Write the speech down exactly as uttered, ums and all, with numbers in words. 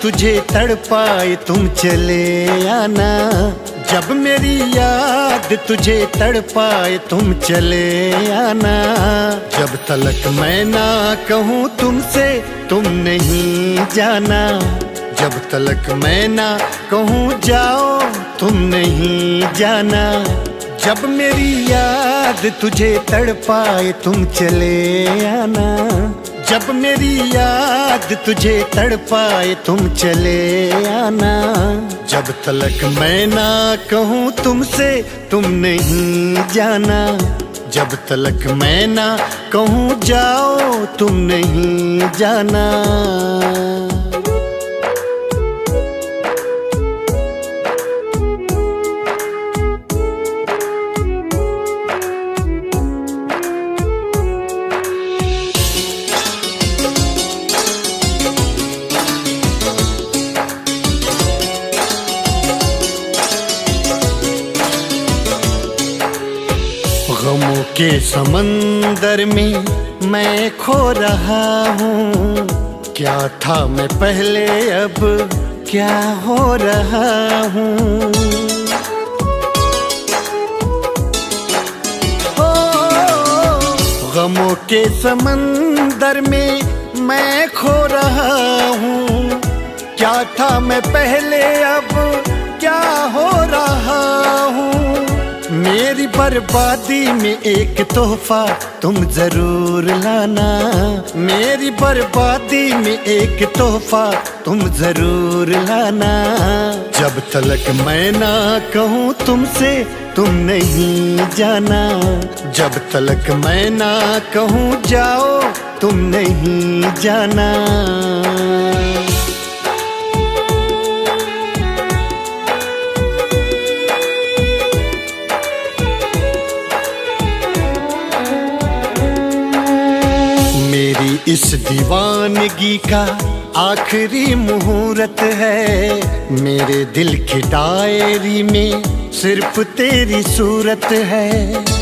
तुझे तड़पाए तुम चले आना। जब मेरी याद तुझे तड़पाए तुम चले आना। जब तलक मैं ना कहूँ तुमसे तुम नहीं जाना। जब तलक मैं ना कहूँ जाओ तुम नहीं जाना। जब मेरी याद तुझे तड़पाए तुम चले आना। जब मेरी याद तुझे तड़पाए तुम चले आना। जब तलक मैं ना कहूँ तुमसे तुम नहीं जाना। जब तलक मैं ना कहूँ जाओ तुम नहीं जाना। गमों के समंदर में मैं खो रहा हूँ। क्या था मैं पहले अब क्या हो रहा हूँ। गमों के समंदर में मैं खो रहा हूँ। क्या था मैं पहले अब क्या हो रहा हूँ। मेरी बर्बादी में एक तोहफा तुम जरूर लाना। मेरी बर्बादी में एक तोहफा तुम जरूर लाना। जब तलक मैं ना कहूँ तुमसे तुम नहीं जाना। जब तलक मैं ना कहूँ जाओ तुम नहीं जाना। मेरी इस दीवानगी का आखिरी मुहूर्त है। मेरे दिल की डायरी में सिर्फ तेरी सूरत है।